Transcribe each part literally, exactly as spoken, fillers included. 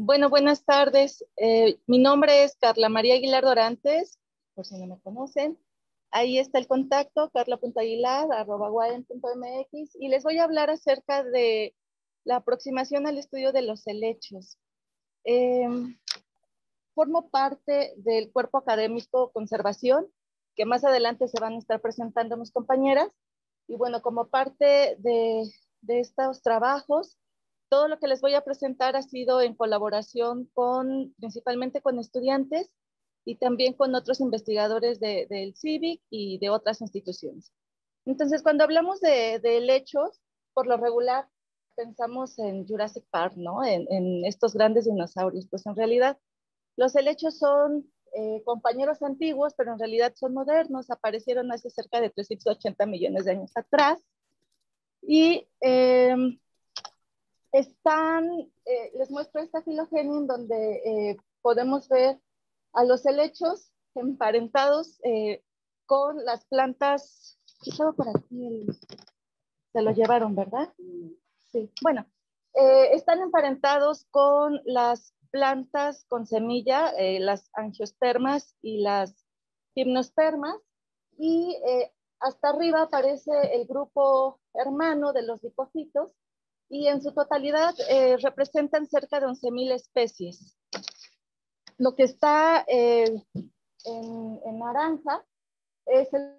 Bueno, buenas tardes. Eh, mi nombre es Carla María Aguilar Dorantes, por si no me conocen. Ahí está el contacto, carla punto aguilar arroba guaden punto mx, y les voy a hablar acerca de la aproximación al estudio de los helechos. Eh, formo parte del cuerpo académico Conservación, que más adelante se van a estar presentando mis compañeras. Y bueno, como parte de, de estos trabajos, todo lo que les voy a presentar ha sido en colaboración con, principalmente con estudiantes y también con otros investigadores de, del CIVIC y de otras instituciones. Entonces, cuando hablamos de, de helechos, por lo regular pensamos en Jurassic Park, ¿no? En, en estos grandes dinosaurios. Pues en realidad, los helechos son eh, compañeros antiguos, pero en realidad son modernos. Aparecieron hace cerca de trescientos ochenta millones de años atrás. Y eh, están, eh, les muestro esta filogenia en donde eh, podemos ver a los helechos emparentados eh, con las plantas. Quizá por aquí el, se lo llevaron, ¿verdad? Sí. Bueno, eh, están emparentados con las plantas con semilla, eh, las angiospermas y las gimnospermas, y eh, hasta arriba aparece el grupo hermano de los lipofitos, y en su totalidad eh, representan cerca de once mil especies. Lo que está eh, en, en naranja es el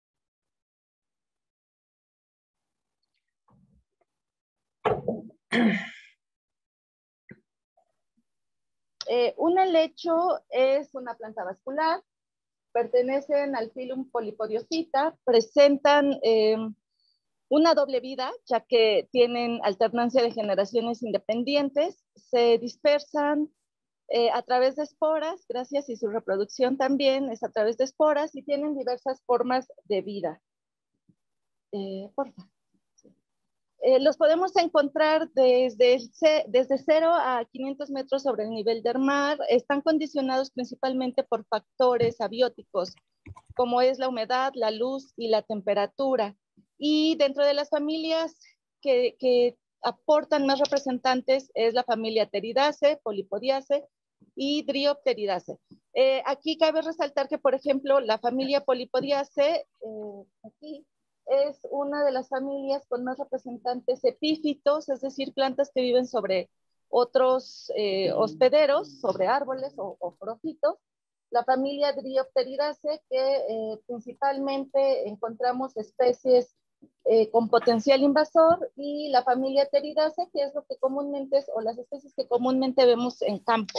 eh, un helecho es una planta vascular, pertenecen al filum Polypodiosita, presentan eh, una doble vida, ya que tienen alternancia de generaciones independientes, se dispersan eh, a través de esporas, gracias, y su reproducción también es a través de esporas, y tienen diversas formas de vida. Eh, por favor. Eh, los podemos encontrar desde, desde cero a quinientos metros sobre el nivel del mar. Están condicionados principalmente por factores abióticos, como es la humedad, la luz y la temperatura. Y dentro de las familias que, que aportan más representantes es la familia Pteridaceae, Polypodiaceae y Dryopteridaceae. Eh, aquí cabe resaltar que, por ejemplo, la familia Polypodiaceae, eh, aquí, es una de las familias con más representantes epífitos, es decir, plantas que viven sobre otros eh, hospederos, sobre árboles o, o profitos. La familia Dryopteridaceae, que eh, principalmente encontramos especies eh, con potencial invasor, y la familia Pteridaceae, que es lo que comúnmente es, o las especies que comúnmente vemos en campo.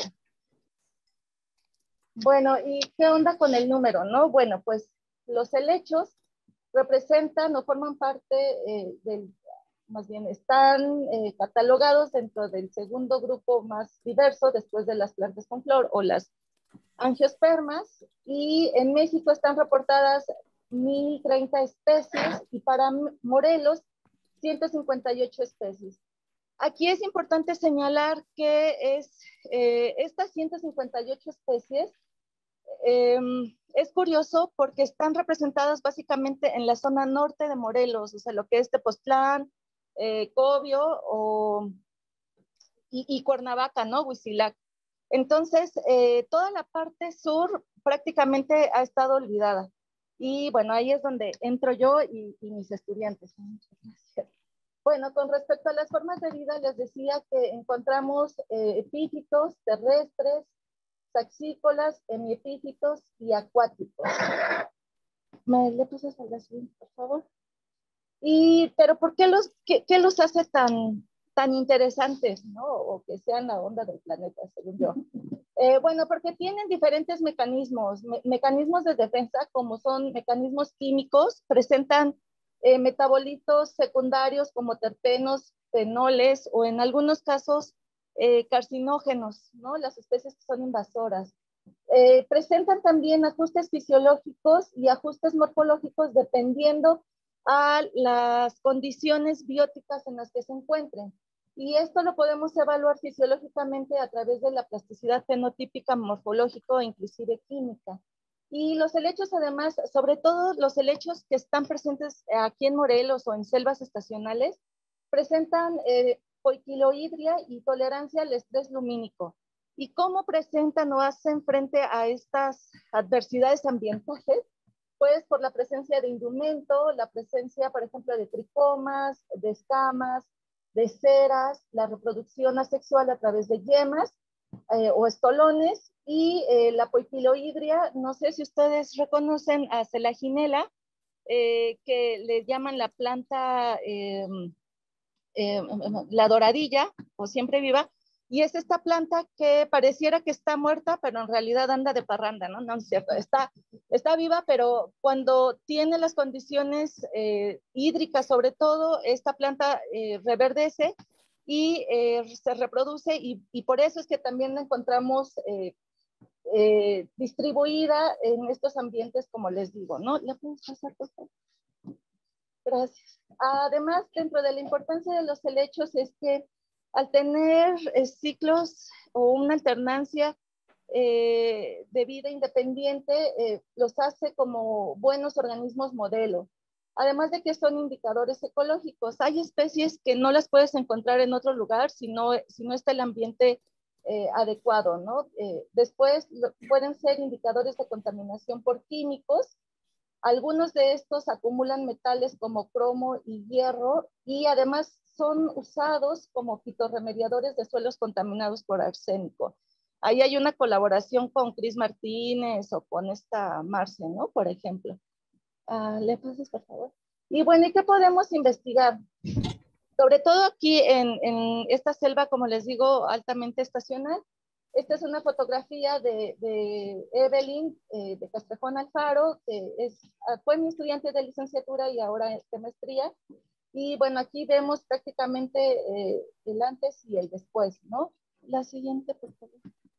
Bueno, ¿y qué onda con el número, no? Bueno, pues los helechos representan o forman parte eh, del, más bien están eh, catalogados dentro del segundo grupo más diverso después de las plantas con flor o las angiospermas, y en México están reportadas mil treinta especies y para Morelos ciento cincuenta y ocho especies. Aquí es importante señalar que es, eh, estas ciento cincuenta y ocho especies eh, es curioso porque están representadas básicamente en la zona norte de Morelos, o sea, lo que es Tepoztlán, eh, Cobio o, y, y Cuernavaca, ¿no? Huitzilac. Entonces, eh, toda la parte sur prácticamente ha estado olvidada. Y bueno, ahí es donde entro yo y, y mis estudiantes. Muchas gracias. Bueno, con respecto a las formas de vida, les decía que encontramos eh, epífitos terrestres, saxícolas, hemiepífitos y acuáticos. ¿Me le pasas al siguiente, por favor? Y, pero ¿por qué los, qué, qué los hace tan, tan interesantes, ¿no? O que sean la onda del planeta, según yo. Eh, bueno, porque tienen diferentes mecanismos, me mecanismos de defensa, como son mecanismos químicos, presentan eh, metabolitos secundarios como terpenos, fenoles o en algunos casos eh, carcinógenos, ¿no? Las especies que son invasoras. Eh, presentan también ajustes fisiológicos y ajustes morfológicos dependiendo a las condiciones bióticas en las que se encuentren. Y esto lo podemos evaluar fisiológicamente a través de la plasticidad fenotípica, morfológico e inclusive química. Y los helechos, además, sobre todo los helechos que están presentes aquí en Morelos o en selvas estacionales, presentan eh, poiquilohidria y tolerancia al estrés lumínico. ¿Y cómo presentan o hacen frente a estas adversidades ambientales? Pues por la presencia de indumento, la presencia, por ejemplo, de tricomas, de escamas, de ceras, la reproducción asexual a través de yemas eh, o estolones, y eh, la poikilohidria. No sé si ustedes reconocen a Selaginella, eh, que le llaman la planta, eh, eh, la doradilla o siempre viva, y es esta planta que pareciera que está muerta, pero en realidad anda de parranda, ¿no? No es cierto, está, está viva, pero cuando tiene las condiciones eh, hídricas, sobre todo, esta planta eh, reverdece y eh, se reproduce, y, y por eso es que también la encontramos eh, eh, distribuida en estos ambientes, como les digo, ¿no? ¿La podemos pasar, por favor? Gracias. Además, dentro de la importancia de los helechos es que al tener eh, ciclos o una alternancia eh, de vida independiente, eh, los hace como buenos organismos modelo. Además de que son indicadores ecológicos. Hay especies que no las puedes encontrar en otro lugar si no, si no está el ambiente eh, adecuado, ¿no? Eh, después lo, pueden ser indicadores de contaminación por químicos. Algunos de estos acumulan metales como cromo y hierro, y además son usados como fitorremediadores de suelos contaminados por arsénico. Ahí hay una colaboración con Cris Martínez o con esta Marce, ¿no? Por ejemplo. Uh, ¿Le pasas, por favor? Y bueno, ¿y qué podemos investigar? Sobre todo aquí en, en esta selva, como les digo, altamente estacional. Esta es una fotografía de, de Evelyn eh, de Castrejón Alfaro, que es, fue mi estudiante de licenciatura y ahora de maestría. Y bueno, aquí vemos prácticamente eh, el antes y el después, ¿no? La siguiente, por favor.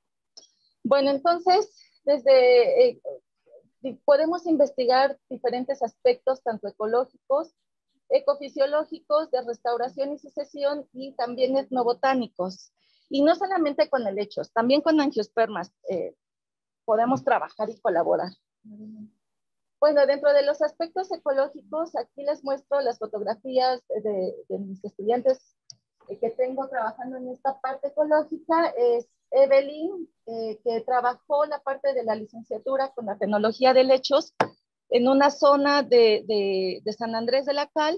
Bueno, entonces, desde... Eh, podemos investigar diferentes aspectos, tanto ecológicos, ecofisiológicos, de restauración y sucesión, y también etnobotánicos. Y no solamente con helechos, también con angiospermas eh, podemos trabajar y colaborar. Bueno, dentro de los aspectos ecológicos, aquí les muestro las fotografías de, de mis estudiantes eh, que tengo trabajando en esta parte ecológica. Es Evelyn, eh, que trabajó la parte de la licenciatura con la tecnología de helechos en una zona de, de, de San Andrés de la Cal,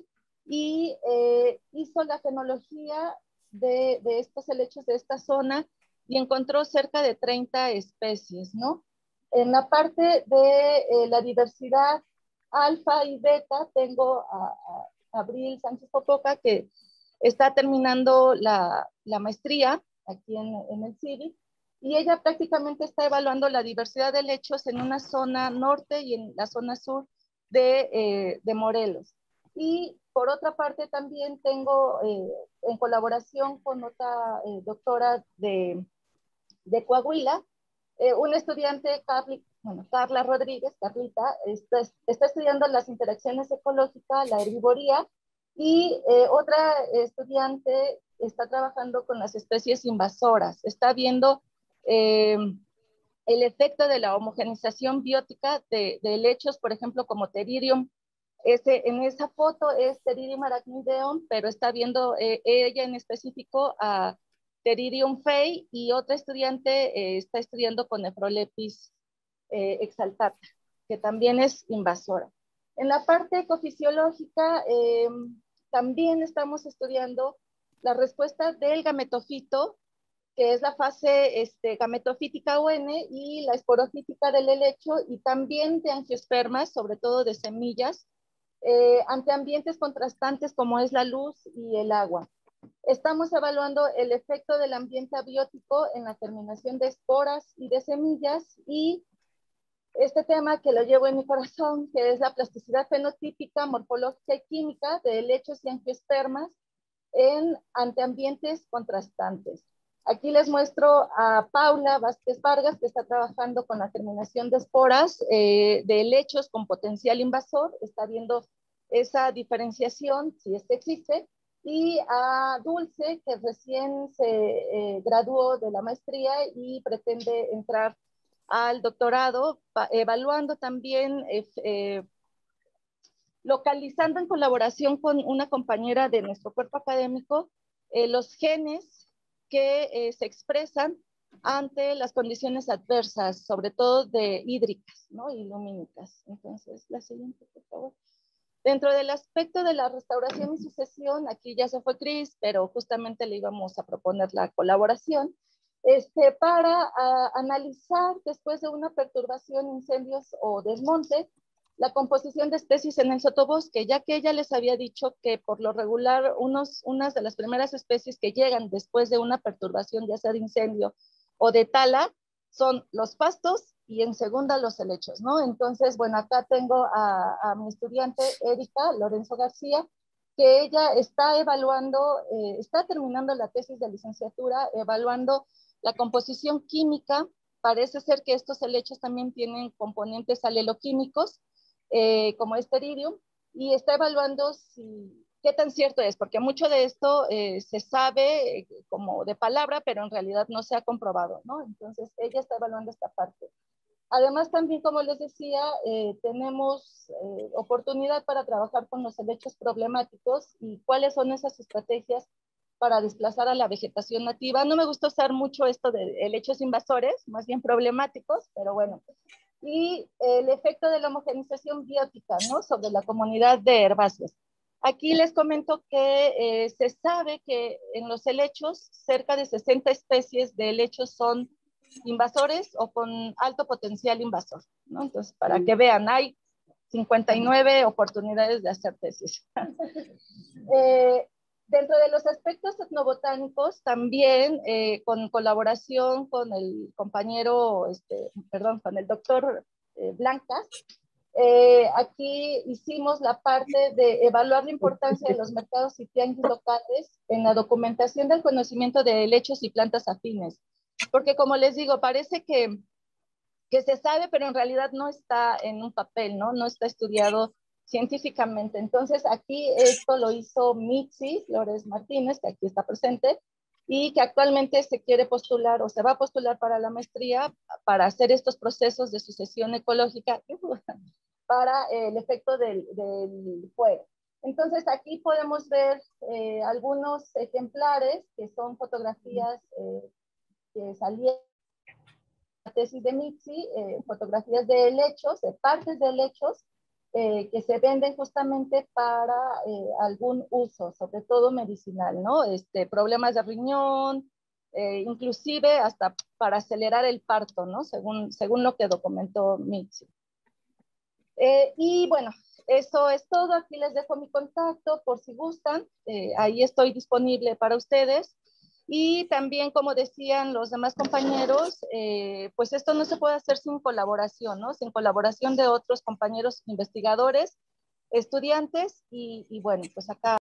y eh, hizo la fenología de, de estos helechos de esta zona y encontró cerca de treinta especies, ¿no? En la parte de eh, la diversidad alfa y beta, tengo a, a Abril Sánchez Popoca, que está terminando la, la maestría aquí en, en el C I V I, y ella prácticamente está evaluando la diversidad de helechos en una zona norte y en la zona sur de, eh, de Morelos. Y por otra parte también tengo, eh, en colaboración con otra eh, doctora de, de Coahuila, eh, un estudiante, Carly, bueno, Carla Rodríguez, Carlita, está, está estudiando las interacciones ecológicas, la herbivoría, y eh, otra estudiante está trabajando con las especies invasoras, está viendo eh, el efecto de la homogenización biótica de, de helechos, por ejemplo, como Pteridium. Ese, en esa foto es Pteridium arachnideum, pero está viendo eh, ella en específico a Pteridium fei, y otra estudiante eh, está estudiando con Nephrolepis eh, exaltata, que también es invasora. En la parte ecofisiológica, eh, también estamos estudiando la respuesta del gametofito, que es la fase este, gametofítica O N, y la esporofítica del helecho, y también de angiospermas, sobre todo de semillas, eh, ante ambientes contrastantes como es la luz y el agua. Estamos evaluando el efecto del ambiente abiótico en la terminación de esporas y de semillas, y este tema que lo llevo en mi corazón, que es la plasticidad fenotípica, morfológica y química de helechos y angiospermas en ante ambientes contrastantes. Aquí les muestro a Paula Vázquez Vargas, que está trabajando con la terminación de esporas eh, de helechos con potencial invasor, está viendo esa diferenciación, si es que existe, y a Dulce, que recién se eh, graduó de la maestría y pretende entrar al doctorado, evaluando también, eh, eh, localizando en colaboración con una compañera de nuestro cuerpo académico, eh, los genes que eh, se expresan ante las condiciones adversas, sobre todo de hídricas, ¿no? Y lumínicas. Entonces, la siguiente, por favor. Dentro del aspecto de la restauración y sucesión, aquí ya se fue Cris, pero justamente le íbamos a proponer la colaboración, este, para a, analizar después de una perturbación, incendios o desmonte, la composición de especies en el sotobosque, ya que ella les había dicho que por lo regular unos, unas de las primeras especies que llegan después de una perturbación, ya sea de incendio o de tala, son los pastos y en segunda los helechos, ¿no? Entonces, bueno, acá tengo a, a mi estudiante Erika Lorenzo García, que ella está evaluando, eh, está terminando la tesis de licenciatura, evaluando la composición química. Parece ser que estos helechos también tienen componentes aleloquímicos, eh, como este iridium, y está evaluando si, qué tan cierto es, porque mucho de esto eh, se sabe eh, como de palabra, pero en realidad no se ha comprobado, ¿no? Entonces, ella está evaluando esta parte. Además, también, como les decía, eh, tenemos eh, oportunidad para trabajar con los helechos problemáticos y cuáles son esas estrategias para desplazar a la vegetación nativa. No me gusta usar mucho esto de helechos invasores, más bien problemáticos, pero bueno. Y el efecto de la homogeneización biótica, ¿no? Sobre la comunidad de herbáceos. Aquí les comento que eh, se sabe que en los helechos cerca de sesenta especies de helechos son invasores o con alto potencial invasor, ¿no? Entonces, para que vean, hay cincuenta y nueve oportunidades de hacer tesis. eh, dentro de los aspectos etnobotánicos, también eh, con colaboración con el compañero, este, perdón, con el doctor eh, Blancas, eh, aquí hicimos la parte de evaluar la importancia de los mercados y tianguis locales en la documentación del conocimiento de helechos y plantas afines. Porque como les digo, parece que, que se sabe, pero en realidad no está en un papel, ¿no? No está estudiado científicamente. Entonces, aquí esto lo hizo Mitzi Flores Martínez, que aquí está presente, y que actualmente se quiere postular o se va a postular para la maestría para hacer estos procesos de sucesión ecológica para el efecto del, del fuego. Entonces, aquí podemos ver eh, algunos ejemplares que son fotografías eh, que salieron de la tesis de Mitzi, eh, fotografías de helechos, de partes de helechos, eh, que se venden justamente para eh, algún uso, sobre todo medicinal, ¿no? Este, problemas de riñón, eh, inclusive hasta para acelerar el parto, ¿no? Según, según lo que documentó Mitzi. Eh, y bueno, eso es todo. Aquí les dejo mi contacto por si gustan. Eh, ahí estoy disponible para ustedes. Y también, como decían los demás compañeros, eh, pues esto no se puede hacer sin colaboración, ¿no? Sin colaboración de otros compañeros investigadores, estudiantes y, y bueno, pues acá